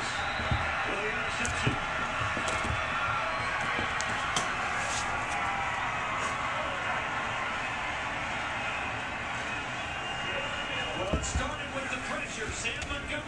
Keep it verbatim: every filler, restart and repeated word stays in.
for the interception. Well, it started with the pressure. Sam Montgomery.